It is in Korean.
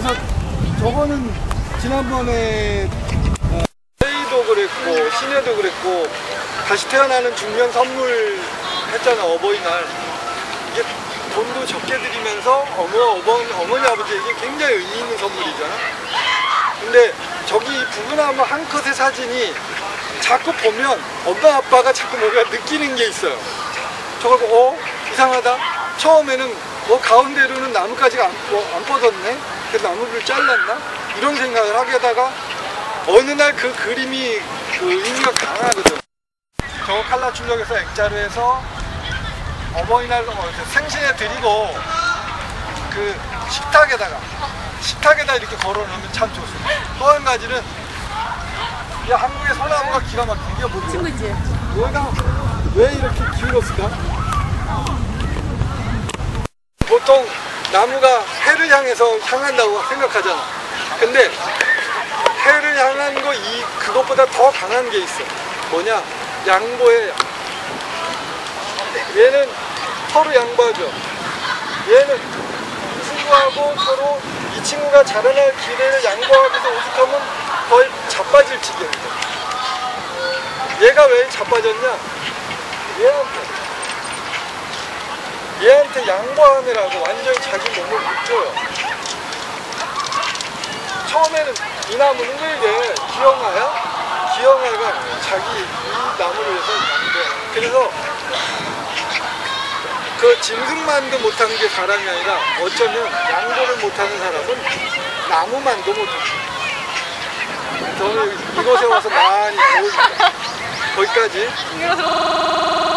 그래서 저거는 지난번에 세이도 그랬고 신혜도 그랬고 다시 태어나는 중년 선물 했잖아. 어버이날. 이게 돈도 적게 드리면서 어머니 아버지에게 굉장히 의미 있는 선물이잖아. 근데 저기 부부나무 한 컷의 사진이 자꾸 보면 엄마 아빠가 자꾸 뭔가 느끼는 게 있어요. 저걸 보고 이상하다. 처음에는 가운데로는 나뭇가지가 안 뻗었네. 그래서 나무를 잘랐나? 이런 생각을 하게 하다가 어느 날 그 그림이 그 의미가 강하거든. 저거 칼라 출력해서 액자로 해서 어버이날 생신에 드리고 그 식탁에다 이렇게 걸어놓으면 참 좋습니다. 또 한 가지는 이 한국의 소나무가 기가 막힌 게 뭐지? 친구지. 얘가 왜 이렇게 기울었을까? 보통 나무가 해를 향해서 향한다고 생각하잖아. 근데 해를 향한 그것보다 더 강한 게 있어. 뭐냐? 양보해. 얘는 서로 양보하죠. 얘는 이 친구하고 서로 이 친구가 자라날 기회를 양보하면서 오죽하면 거의 자빠질 지경이다. 얘가 왜 자빠졌냐? 얘한테 양보하느라고 완전히 자기 몸을 묶어요. 처음에는 이 나무는 왜 기영아가 자기 이 나무를 위해서 양보해. 그래서 그 짐승만도 못한 게 사람이 아니라 어쩌면 양보를 못하는 사람은 나무만도 못합니다. 저는 이곳에 와서 많이 배웁니다. 거기까지.